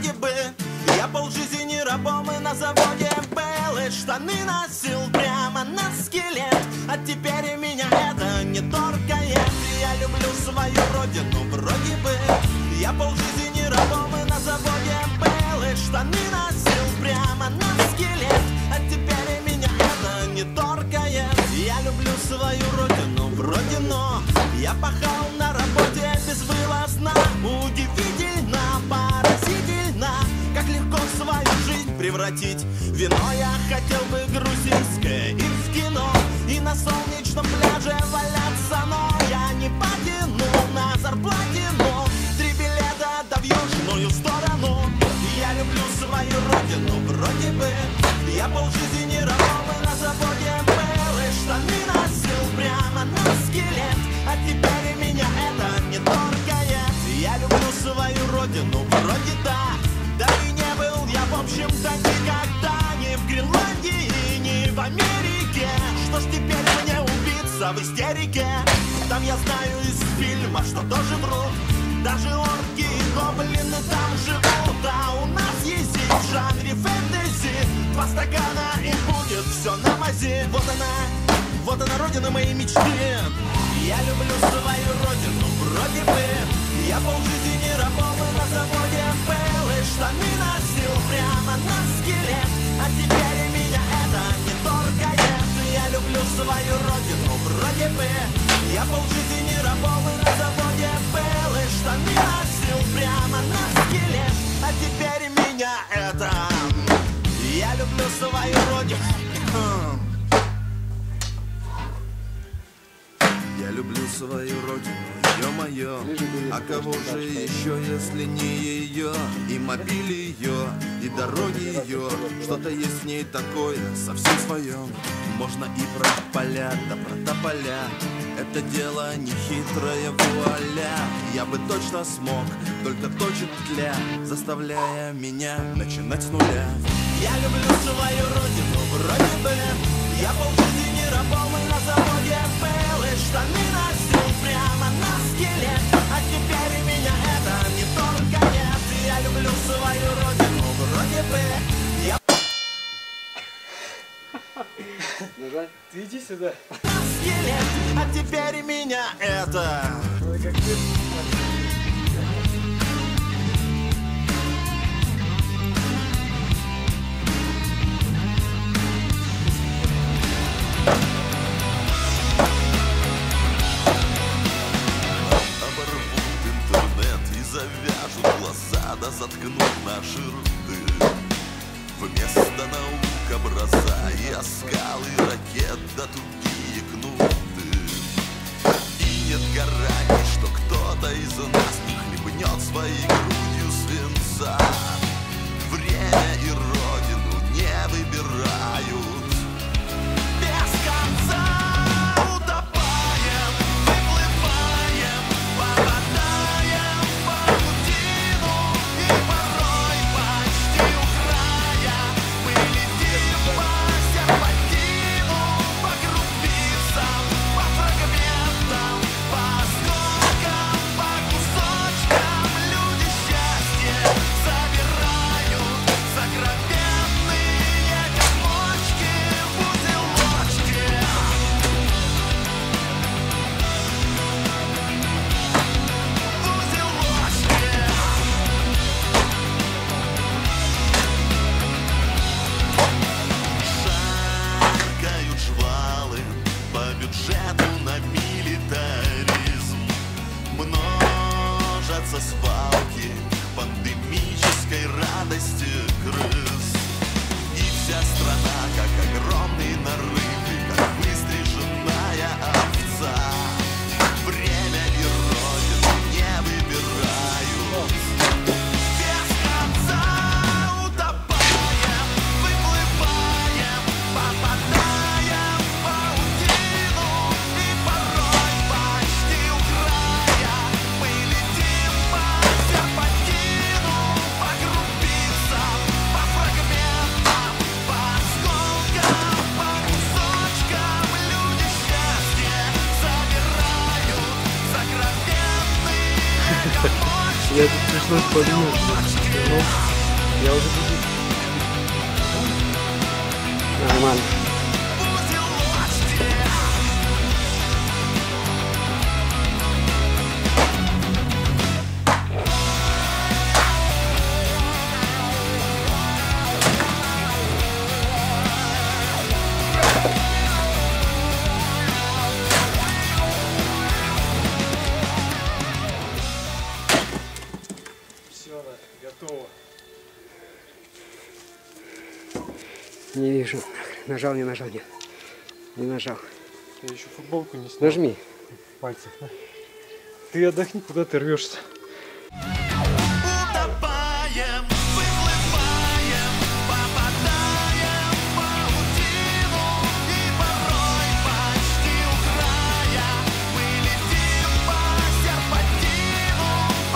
вроде бы я полжизни рабом и на заводе был, и штаны носил прямо на скелет. А теперь меня это не торкает. Я люблю свою родину, вроде бы я полжизни рабом и на заводе был, и штаны носил прямо на скелет. А теперь меня это не торкает. Я люблю свою родину, вроде, но я пахал на работе безвылазно. Удивительно, поразительно, как легко свою жизнь превратить. Вино я хотел бы грузинское и в кино, и на солнечном пляже валяться, но я не потяну на зарплате, но 3 билета да в южную сторону. Я люблю свою родину, вроде бы я полжизни рабом и на заводе был, и штаны носил прямо на скелет. А теперь меня это не торкает. Я люблю свою родину, вроде да, да и не был я в общем-то никогда ни в Гренландии, ни в Америке. Что ж теперь мне убиться в истерике? Там я знаю из фильма, что тоже врут, даже орки и гоблины там живут. А у нас есть в жанре фэнтези 2 стакана и будет все на мази. Вот она родина моей мечты. Я люблю свою родину, вроде бы я полжизни рабом и на заводе был, и штаны носил прямо на скелет. А теперь меня это не торкает. Я люблю свою родину, вроде бы я полжизни рабом и на заводе был, и штаны носил прямо на скелет. А теперь меня это... Я люблю свою родину. Я люблю свою родину, ё-моё. А кого же еще, если не ее? И мобиль ее, и дороги ее. Что-то есть в ней такое, совсем своем. Можно и про поля, да про тополя. Это дело не хитрое, вуаля. Я бы точно смог, только точит тля, заставляя меня начинать с нуля. Я люблю свою родину, вроде бы я полжизни рабом и на заводе был, и штаны носил прямо на скелет. А теперь меня это не торкает. Я люблю свою родину, вроде бы я... Нажать. Ты иди сюда. На скелет. А теперь меня это... Ой, как ты... Завяжут глаза, да заткнут наши рты. Вместо наук образа и оскалы ракет, да тугие кнуты. И нет гарантий, что кто-то из нас не хлебнет своей грудью свинца. Время и родину не выбирают. Без конца утопаем, выплываем, попадаем в паутину, и порой почти у края мы летим по серпантину, по крупицам, по фрагментам, по осколкам, по кусочкам. Люди счастье собирают, сокровенные комочки в узелочке. Шаркают жвалы по бюджету на милитаризм. Множатся свалки пандемической радости крыс. И вся страна, как огромный нарыв, и как выстриженная овца. Время и родину не выбирают. Без конца утопаем, выплываем, попадаем в паутину, и порой почти у края мы летим по серпантину, по крупицам, по фрагментам, по осколкам, по кусочкам. Люди счастье собирают, сокровенные комочки. Я тут пришлось подумать. Я уже буду. Нормально. Все, готово. Не вижу. Нажал, не нажал, нет. Не нажал. Я еще футболку не снял. Нажми. Пальцы. Ты отдохни, куда ты рвешься. Утопаем, выплываем, попадаем в паутину, и порой почти у края мы летим по серпантину.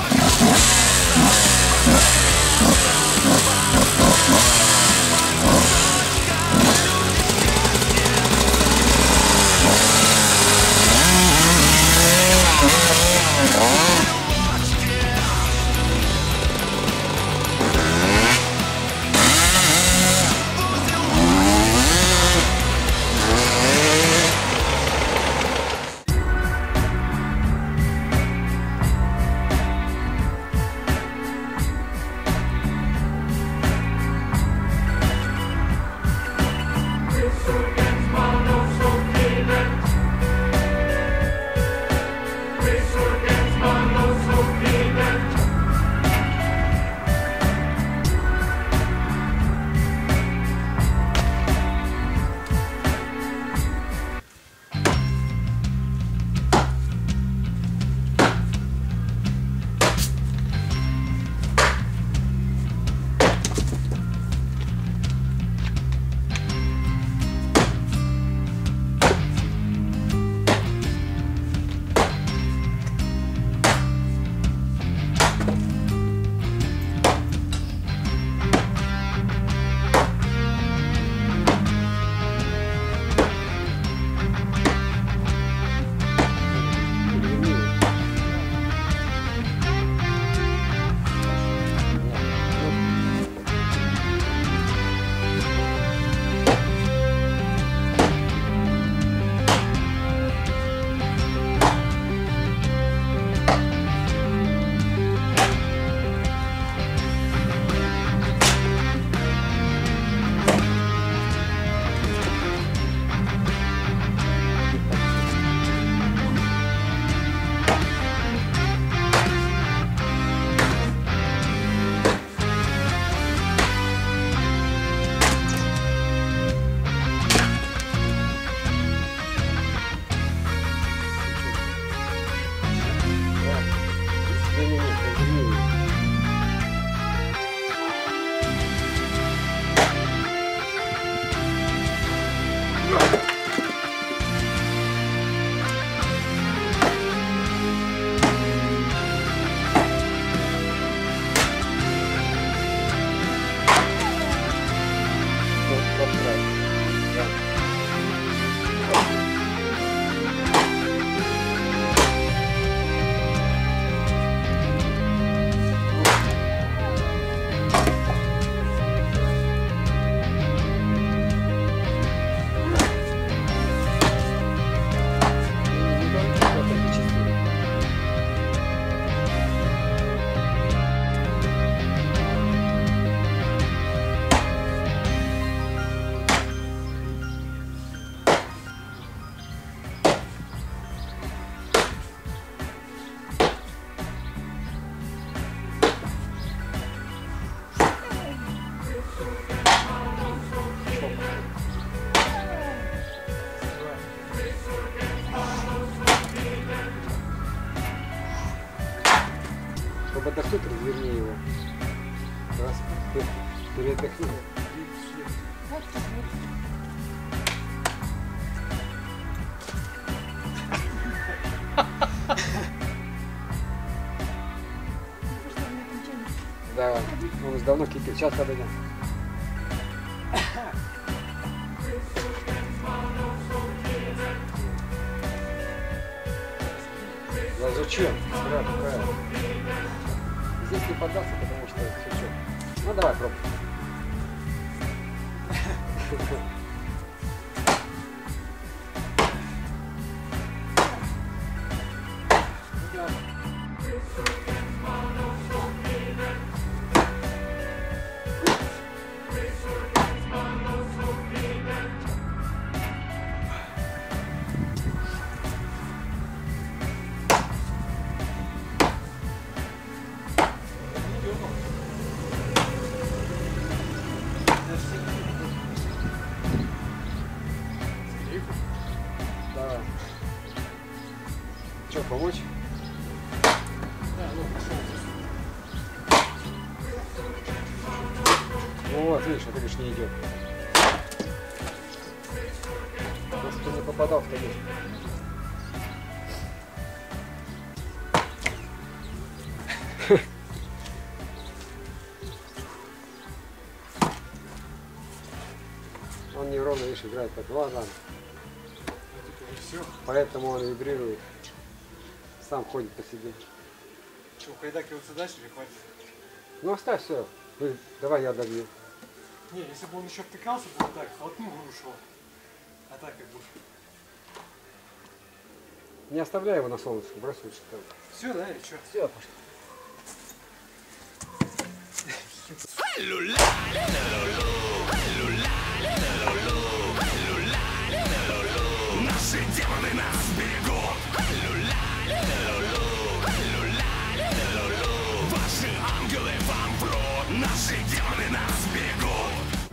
Чтобы отдохнуть, разверни его. Раз, передохни. Да, он уже давно кипит. Сейчас подойдем. Да зачем? Здесь не поддаться, потому что все. Ну давай, пробуй. Давай. Что, помочь? Вот, видишь, это лишь не идет. Может, ты не попадал в таких. Он неровно, видишь, играет по 2 раза. Поэтому он вибрирует. Сам ходит по себе. Что, хайдакиваться дальше или хватит? Ну оставь все. Давай я добью. Не, если бы он еще втыкался, бы вот так, хватнул и ушел. А так как бы. Не оставляй его на солнышко, брось лучше там. Все, да, или что? Все, пошли. Наши демоны нас берегут. Ваши ангелы вам врут. Наши демоны нас берегут.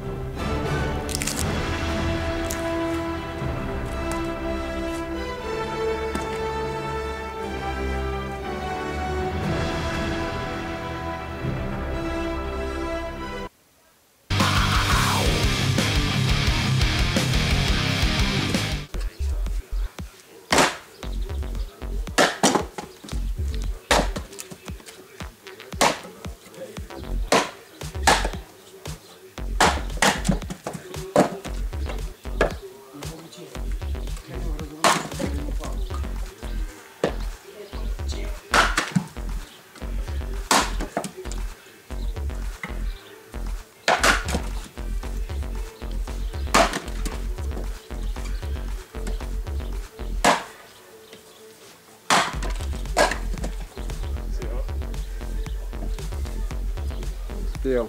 Успел.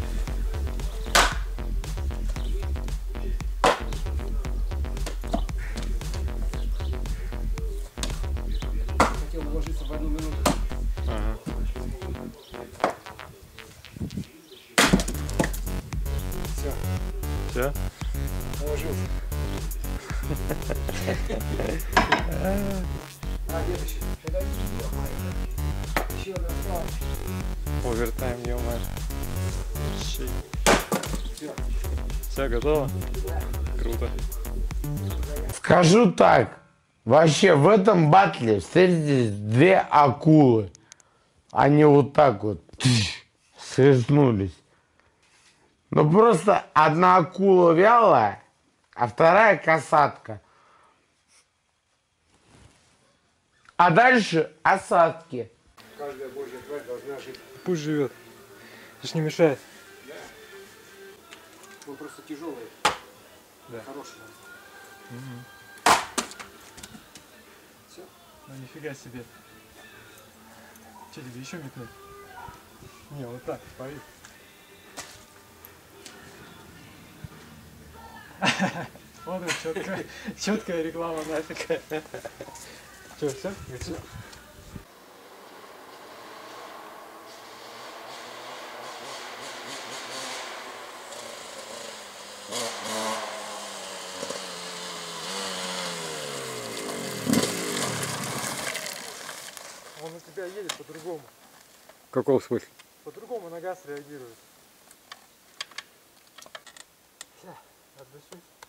Хотел уложиться в 1 минуту. Ага. Все, Все? уложился. А, нет еще. Еще одна осталась. Овертайм, ё-моё. Все. Все, готово? Круто. Скажу так, вообще в этом батле встретились 2 акулы. Они вот так вот срезнулись. Но просто одна акула вялая, а вторая касатка. А дальше осадки. Каждая божья тварь должна жить. Пусть живет. Это ж не мешает. Он просто тяжелый. Да. Хороший. Все. Ну нифига себе. Че тебе еще метнуть? Не, вот так, пари. Вот это четкая реклама нафиг. Че, все? Все. Он на тебя едет по-другому. В каком смысле? По-другому на газ реагирует. Все, отдышись.